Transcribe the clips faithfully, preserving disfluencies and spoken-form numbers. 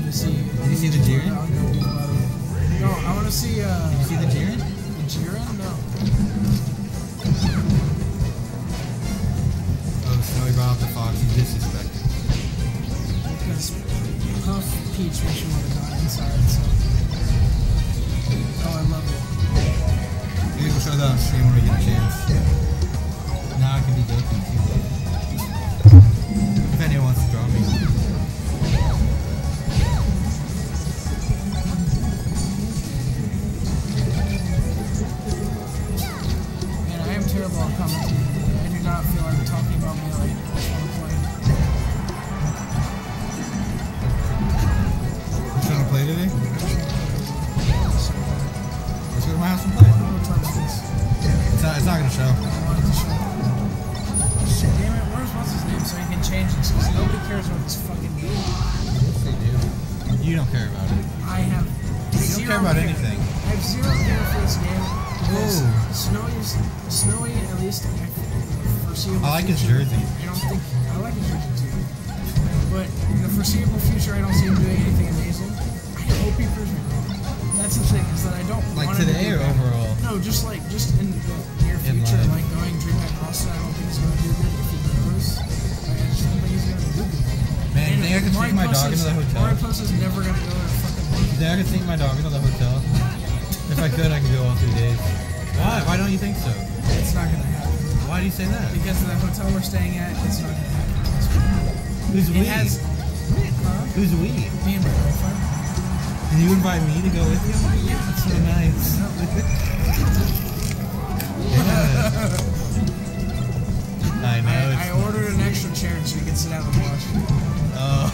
to see. Did you see the Jiren? No, I want to see. Uh, Did you see the Jiren? The Jiren? No. Oh, Snowy brought up the fox. He's disrespected. Because Puff Peach makes you want to die inside, so. Oh, I love it. Maybe we'll show that on stream when we get a chance. Now I can be Goku too. If anyone wants to draw me. Man, I am terrible at commenting. I do not feel like talking about Melee. I just want to play. You trying to play today? Let's go to my house and play. It's not, it's not gonna show. I wanted to show. Damn it, where's what's his name so he can change this? Because nobody cares about this fucking game. Yes, they do. You don't care about it. I have You zero don't care about care. anything. I have zero care for this game. Because Ooh. Snowy's, Snowy, at least in my foreseeable I like his future, jersey. I don't think, I like his jersey too. But in the foreseeable future, I don't see him doing anything amazing. I hope he proves me wrong. That's the thing, is that I don't Like want him to today do or bad. overall? No, just like, just in the near In future, life. like going DreamHack Austin, I don't think he's going to do good if he grows. Like, I just don't think he's going to do good. Man, you And think I could Mario sneak my Plus dog is- into the hotel? Mario Plus is never going to go to the fucking market. You think I could sneak my dog into the hotel? If I could, I could go all three days. Why? Why don't you think so? It's not going to happen. Why do you say that? Because the hotel we're staying at, it's not going to happen. Who's It we? has, huh? Who's we? Me and my girlfriend. Can you invite me to go with you? Yeah. That's so nice. Yeah. I know. I, it's I ordered an extra chair so we can sit down and watch. Oh.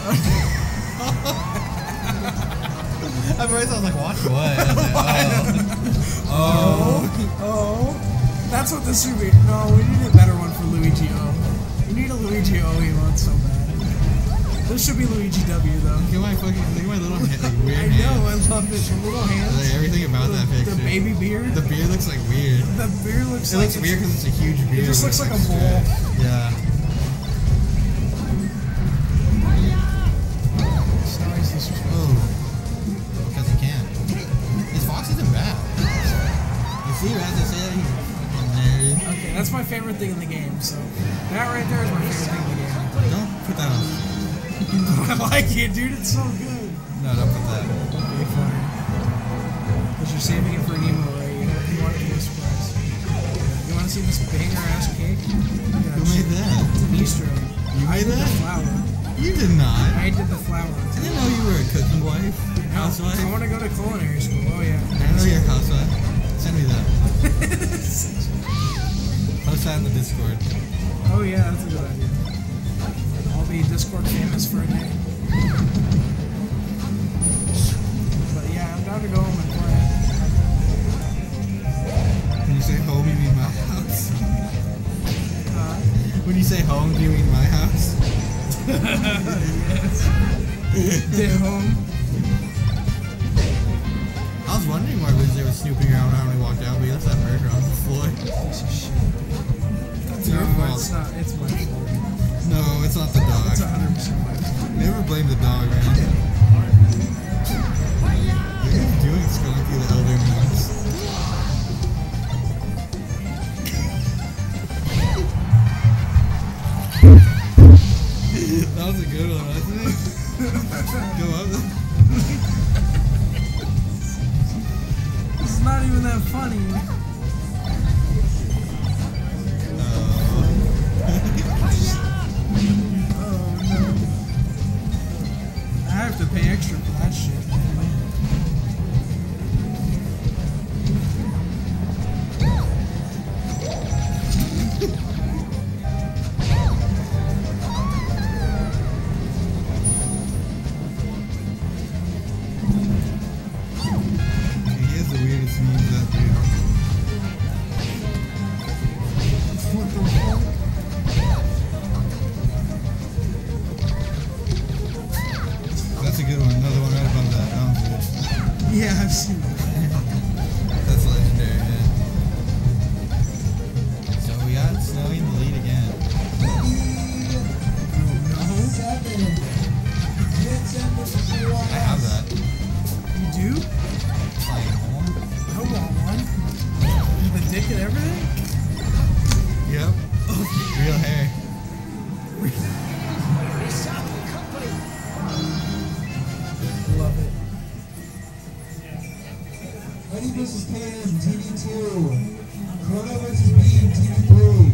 At first I was like, watch what? I was like, oh. Oh, oh, that's what this should be. No, we need a better one for Luigi O. We need a Luigi O emote so bad. This should be Luigi W though. Look at my fucking, look at my little hand, like weird I know, hand. I love it. The little hands. Like everything about the, that picture. The baby beard. The beard looks like weird. The beard looks It like looks weird because it's a huge beard. It just looks like a bowl. stretched. Yeah. Snowy's disrespectful. Oh. Because he can. His fox isn't bad. You see, as I say that, he's fucking nerd. Okay, that's my favorite thing in the game. So that right there is my favorite thing in the game. Don't put that on. I like it, dude. It's so good. No, don't put that. Okay, fine. Because you're saving it for an emo, right? You, you want it to be a surprise. You want to see this banger ass cake? Yeah, Who made that? It's an Easter egg. You I made did that? the flour. You did not. I did the flour. I didn't know you were a cooking wife. Housewife. I want to go to culinary school. Oh yeah. I know you're a housewife. Send me that. Post that in the Discord. Oh yeah, that's a good idea. I'll be Discord famous for a day. But yeah, I'm down to go home and play. When you say home, you mean my house? Uh, When you say home, do you mean my house? yes. Get home. I was wondering why Wednesday was snooping around when I walked out, but he left that burger on the floor. Piece of shit. That's your No, fault. it's not. It's my fault. No, it's not the dog. It's one hundred percent my fault. Never blame the dog, man. What are you doing scrolling through the elder memes? That was a good one, wasn't it? Go up. It's not even that funny. Oh no. I have to pay extra for that shit. He has the weirdest memes, that dude. What the fuck? That's a good one. Another one right above that. That one's good. Yeah, I've seen that. That's legendary, man. So we got Snowy in the lead again. Oh no. I, Eddie versus K M, T V two. Chrono versus Beam, T V three.